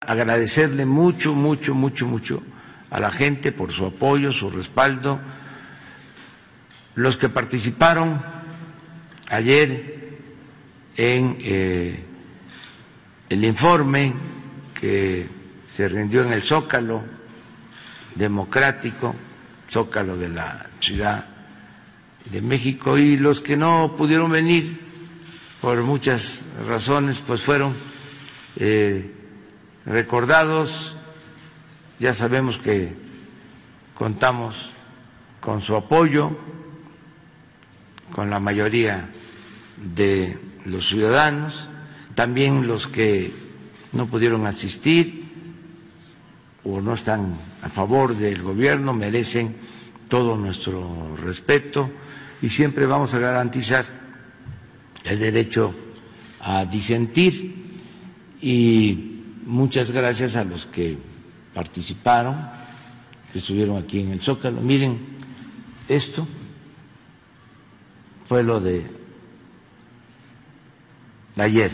agradecerle mucho, mucho, mucho, mucho a la gente por su apoyo, su respaldo, los que participaron ayer en el informe que se rindió en el Zócalo democrático, Zócalo de la Ciudad de México, y los que no pudieron venir por muchas razones, pues fueron recordados. Ya sabemos que contamos con su apoyo, con la mayoría de los ciudadanos, también los que no pudieron asistir o no están a favor del gobierno merecen todo nuestro respeto y siempre vamos a garantizar el derecho a disentir. Y muchas gracias a los que participaron, que estuvieron aquí en el Zócalo. Miren, esto fue lo de ayer.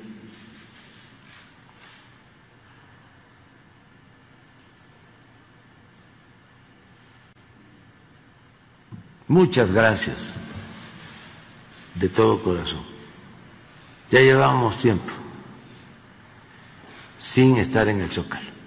Muchas gracias de todo corazón. Ya llevábamos tiempo sin estar en el Zócalo.